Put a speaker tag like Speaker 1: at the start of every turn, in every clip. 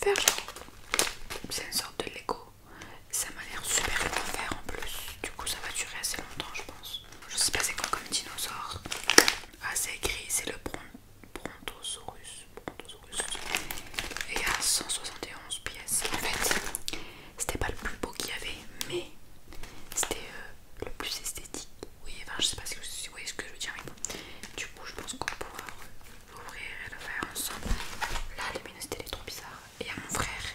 Speaker 1: faire genre. C'est une sorte de Lego. Ça m'a l'air super long à faire en plus. Du coup ça va durer assez longtemps je pense. Je sais pas c'est quoi comme dinosaure. Ah c'est écrit, c'est le Brontosaurus. Et il y a 171 pièces. En fait, c'était pas le plus beau qu'il y avait, mais c'était le plus esthétique. Oui, enfin je sais pas si vous voyez ce que je veux dire. Mais bon. Du coup je pense qu'on va pouvoir l'ouvrir et le faire ensemble. La luminosité elle est trop bizarre. Et il y a mon frère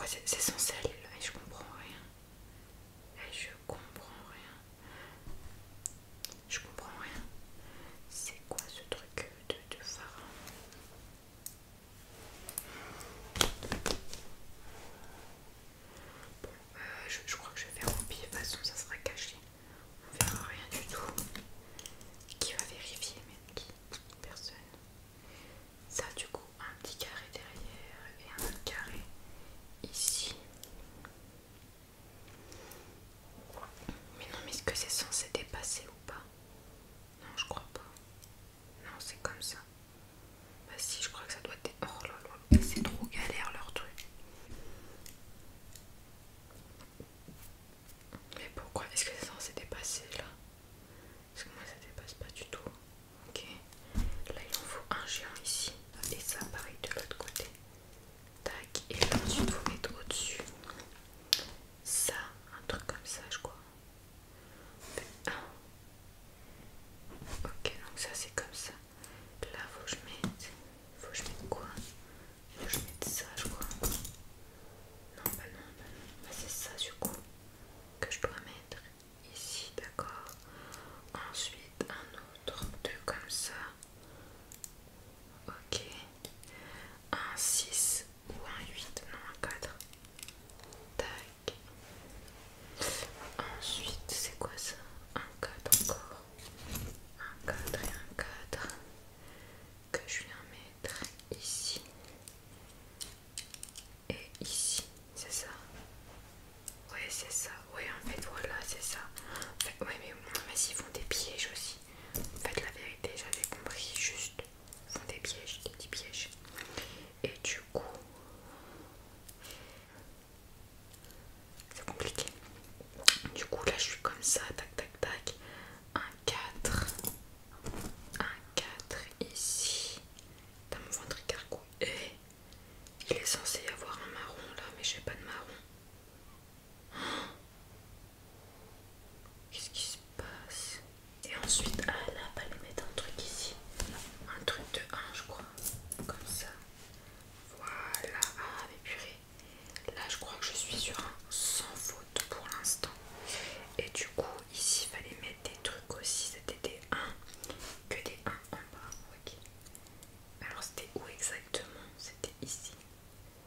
Speaker 1: quoi c'est censé aller là? Et je comprends rien. Et je comprends rien. Je comprends rien. C'est quoi ce truc de phare? Bon, je crois que je vais faire au pire. De toute façon, ça sera caché. On verra rien du tout. Qui va vérifier? Mais qui? Personne. Ça, du coup, un petit carré derrière et un autre carré ici. Mais non, mais est-ce que c'est censé dépasser ou pas? Non, je crois pas. Non, c'est comme ça. Bah si, je crois que ça doit être... Oh là là, c'est trop galère leur truc. Mais pourquoi est-ce que c'est censé dépasser là? Parce que moi ça dépasse pas du tout. Ok. Là il en faut un géant ici. Et ça pareil de l'autre côté. Tac. Et là ensuite faut mettre au-dessus. Ça, un truc comme ça je crois. Ok, donc ça c'est comme ça. Là faut que je mette. Faut que je mette quoi? Faut que je mette ça je crois. Non bah non, bah non. Bah c'est ça du coup que je dois mettre ici, d'accord. Ensuite un autre, deux comme ça. Ok. Un 6 ou un 8, non un 4. Tac. Ensuite c'est quoi ça? Un 4 encore. Un 4 et un 4 que je viens mettre ici et ici, c'est ça? Ouais c'est ça, ouais en fait voilà c'est ça. En fait, ouais mais vas-y ils font des pièges aussi. En fait la vérité j'avais compris juste. Ils font des pièges, des petits pièges. Et du coup c'est compliqué. Du coup là je suis comme ça, tac tac tac. Un 4. Un 4 ici. Dans mon ventre carcou. Et il est censé y avoir un marron là, mais j'ai pas de marron. Qu'est-ce qui se passe? Et ensuite, ah là, fallait mettre un truc ici. Un truc de 1 je crois. Comme ça. Voilà. Ah mais purée. Là je crois que je suis sur un sans faute pour l'instant. Et du coup ici il fallait mettre des trucs aussi. C'était des 1. Que des 1 en bas. Ok. Alors c'était où exactement? C'était ici.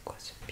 Speaker 1: quoi ça?